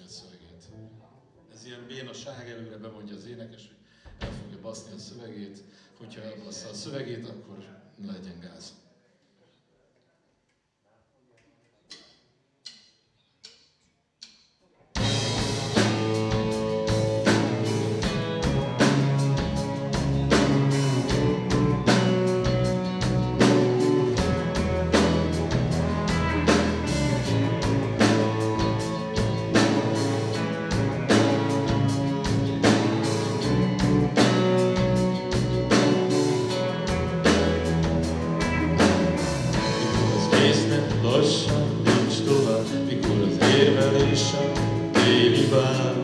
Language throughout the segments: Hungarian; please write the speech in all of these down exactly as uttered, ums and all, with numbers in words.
a szövegét. Ez ilyen bénaság, előre bemondja az énekes, hogy el fogja baszni a szövegét, hogyha elbassza a szövegét, akkor legyen gáz. Lassan nincs tovább, mikor az érvelésem téli vár.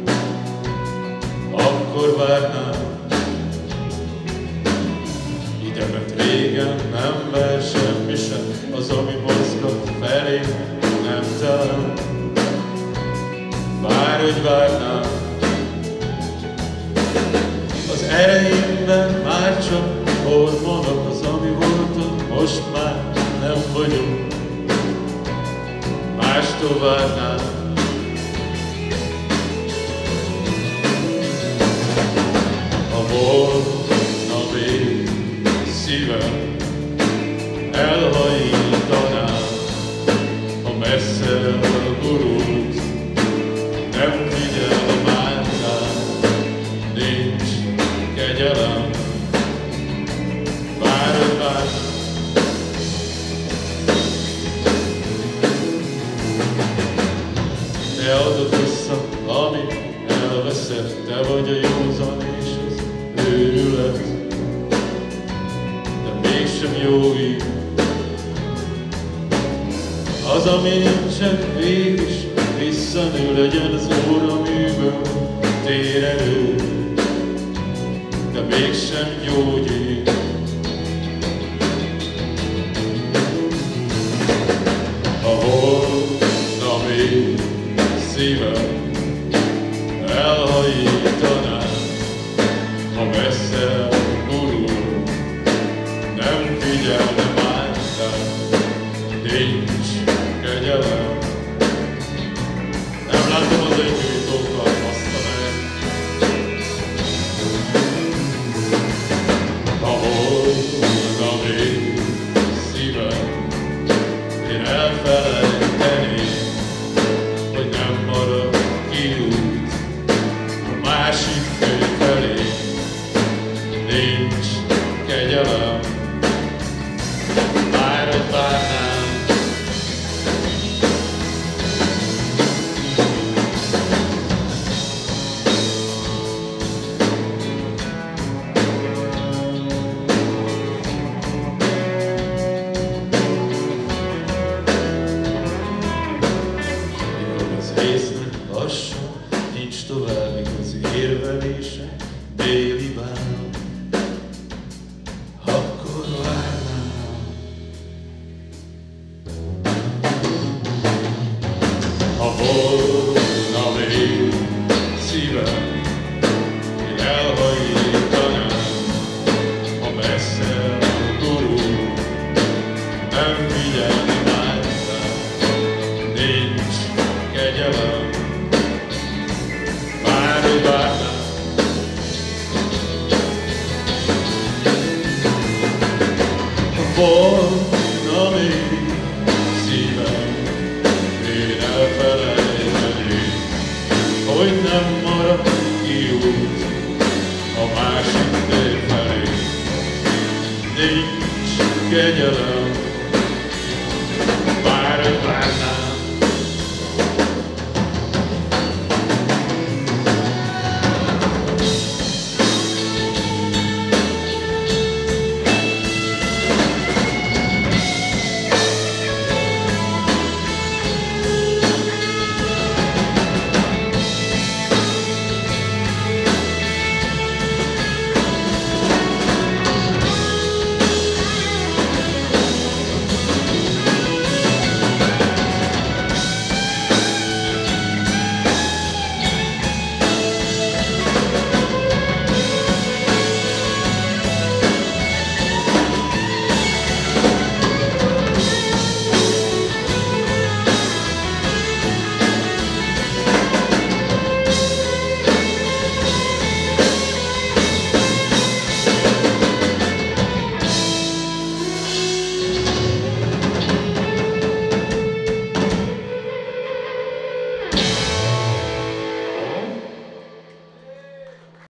Akkor várnám, idebent régen nem ver semmi sem, az, ami mozgat felé nem talál. Vár, hogy várnám, az ereimben már csak hormonok, az, ami voltam, most már nem vagyok. Mástól várnám, ha volna még szívem, elhajítanám, ha messze elgurult, nem figyel már rám, nincs kegyelem, vár, hogy várnám. Te adod vissza, amit elveszed, te vagy a józan és az őrület, de mégsem jó így. Az, ami nincsen vég is, visszanő, legyen az óraműből térerő, de mégsem gyógyít. Ha volna még szívem, elhajítanám, ha messze gurul, nem figyelne már rám, nincs kegyelem. Nem látom az együttókat, azt a meg. Ha volna még szívem, én elfelejtem,